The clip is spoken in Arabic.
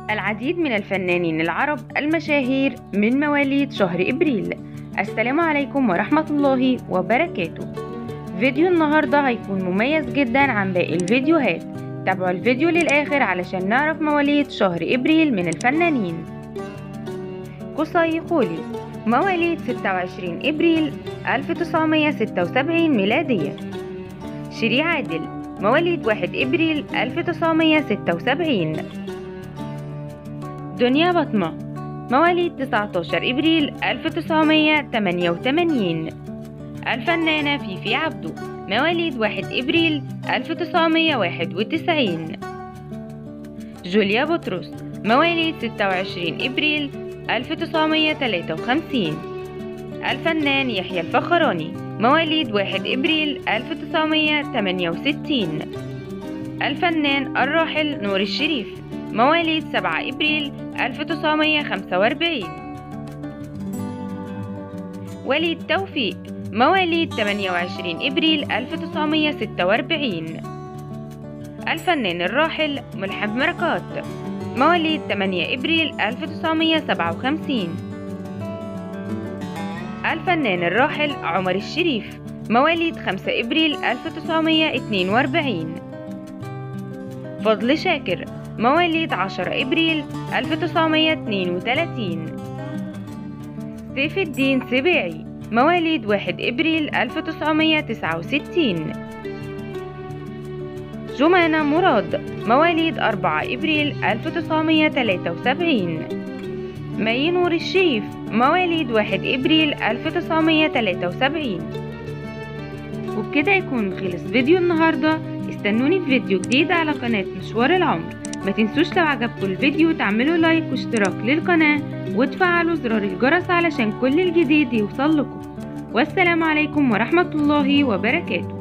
العديد من الفنانين العرب المشاهير من مواليد شهر إبريل. السلام عليكم ورحمة الله وبركاته. فيديو النهاردة هيكون مميز جدا عن باقي الفيديوهات. تابعوا الفيديو للآخر علشان نعرف مواليد شهر إبريل من الفنانين. قصي خولي مواليد 26 إبريل 1976 ميلادية. شيري عادل مواليد 1 إبريل 1976. دنيا بطمة مواليد 19 إبريل 1988. الفنانة فيفي عبده مواليد 1 إبريل 1991. جوليا بطرس مواليد 26 إبريل 1953. الفنان يحيى الفخراني مواليد 1 إبريل 1968. الفنان الراحل نور الشريف مواليد 7 إبريل 1945. وليد توفيق مواليد 28 إبريل 1946. الفنان الراحل ملحم بركات مواليد 8 إبريل 1957. الفنان الراحل عمر الشريف مواليد 5 إبريل 1942. فضل شاكر مواليد 10 إبريل 1932. سيف الدين سبيعي مواليد 1 إبريل 1969. جمانة مراد مواليد 4 إبريل 1973. مي نور الشريف مواليد 1 إبريل 1973. وبكده يكون خلص فيديو النهاردة. استنوني في فيديو جديد على قناة مشوار العمر. ما تنسوش لو عجبكم الفيديو تعملوا لايك واشتراك للقناة وتفعلوا زرار الجرس علشان كل الجديد يوصل لكم. والسلام عليكم ورحمة الله وبركاته.